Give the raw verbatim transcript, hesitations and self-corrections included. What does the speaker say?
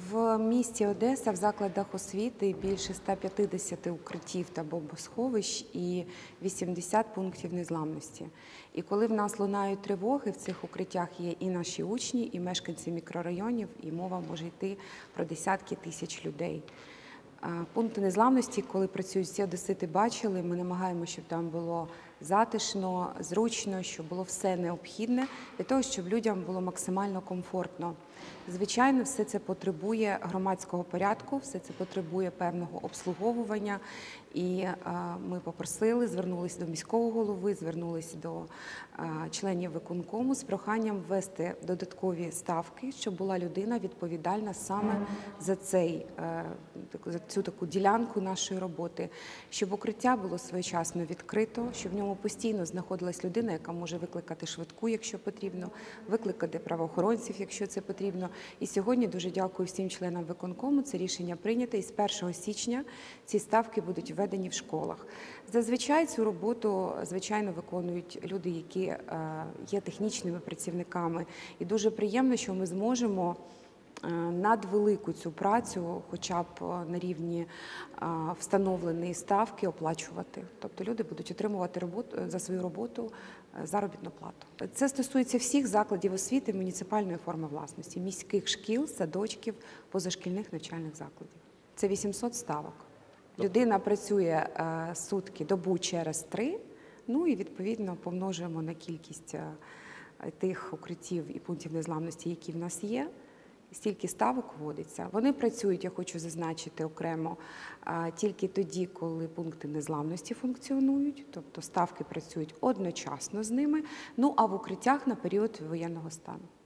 В місті Одеса в закладах освіти більше ста п'ятдесяти укриттів та бомбосховищ і вісімдесят пунктів незламності. І коли в нас лунають тривоги, в цих укриттях є і наші учні, і мешканці мікрорайонів, і мова може йти про десятки тисяч людей. Пункти незламності, коли працюють всі одесити, бачили, ми намагаємося, щоб там було затишно, зручно, щоб було все необхідне для того, щоб людям було максимально комфортно. Звичайно, все це потребує громадського порядку, все це потребує певного обслуговування. І ми попросили, звернулися до міського голови, звернулися до членів виконкому з проханням ввести додаткові ставки, щоб була людина відповідальна саме за цей, за цю таку ділянку нашої роботи, щоб укриття було своєчасно відкрито, щоб в ньому постійно знаходилась людина, яка може викликати швидку, якщо потрібно, викликати правоохоронців, якщо це потрібно. І сьогодні дуже дякую всім членам виконкому, це рішення прийнято, і з першого січня ці ставки будуть введені в школах. Зазвичай цю роботу, звичайно, виконують люди, які є технічними працівниками. І дуже приємно, що ми зможемо надвелику цю працю, хоча б на рівні встановленої ставки, оплачувати. Тобто люди будуть отримувати роботу, за свою роботу заробітну плату. Це стосується всіх закладів освіти муніципальної форми власності, міських шкіл, садочків, позашкільних навчальних закладів. Це вісімсот ставок. Людина працює сутки, добу через три, ну і відповідно помножуємо на кількість тих укриттів і пунктів незламності, які в нас є. Стільки ставок вводиться. Вони працюють, я хочу зазначити окремо, тільки тоді, коли пункти незламності функціонують, тобто ставки працюють одночасно з ними, ну а в укриттях на період воєнного стану.